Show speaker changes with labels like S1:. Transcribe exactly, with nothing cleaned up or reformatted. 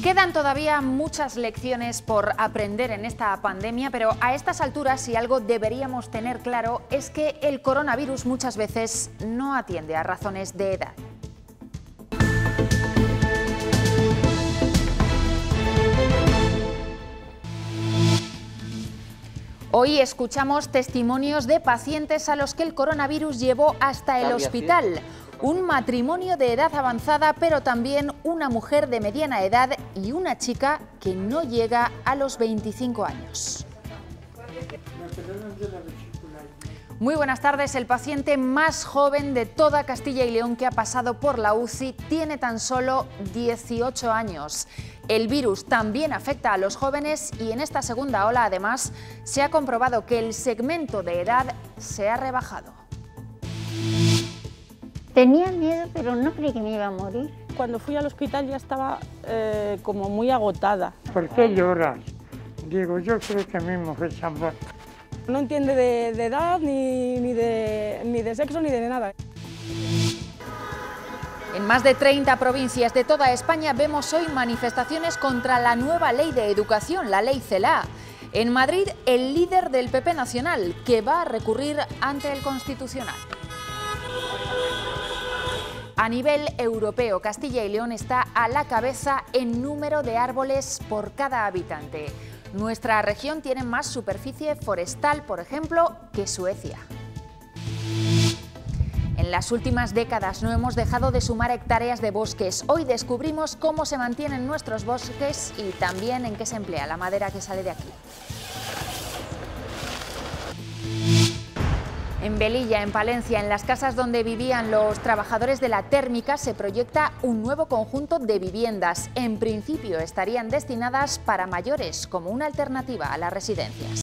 S1: Quedan todavía muchas lecciones por aprender en esta pandemia, pero a estas alturas, si algo deberíamos tener claro, es que el coronavirus muchas veces no atiende a razones de edad. Hoy escuchamos testimonios de pacientes a los que el coronavirus llevó hasta el hospital. Un matrimonio de edad avanzada, pero también una mujer de mediana edad y una chica que no llega a los veinticinco años. Muy buenas tardes. El paciente más joven de toda Castilla y León que ha pasado por la U C I tiene tan solo dieciocho años. El virus también afecta a los jóvenes y en esta segunda ola, además, se ha comprobado que el segmento de edad se ha rebajado.
S2: Tenía miedo, pero no creí que me iba a morir.
S3: Cuando fui al hospital ya estaba eh, como muy agotada.
S4: ¿Por qué lloras? Digo, yo creo que mi mujer se ha muerto.
S3: No entiende de, de edad, ni, ni, de, ni de sexo, ni de nada.
S1: En más de treinta provincias de toda España vemos hoy manifestaciones contra la nueva ley de educación, la ley CELA. En Madrid, el líder del P P nacional, que va a recurrir ante el Constitucional. A nivel europeo, Castilla y León está a la cabeza en número de árboles por cada habitante. Nuestra región tiene más superficie forestal, por ejemplo, que Suecia. En las últimas décadas no hemos dejado de sumar hectáreas de bosques. Hoy descubrimos cómo se mantienen nuestros bosques y también en qué se emplea la madera que sale de aquí. En Velilla, en Palencia, en las casas donde vivían los trabajadores de la térmica, se proyecta un nuevo conjunto de viviendas. En principio estarían destinadas para mayores, como una alternativa a las residencias.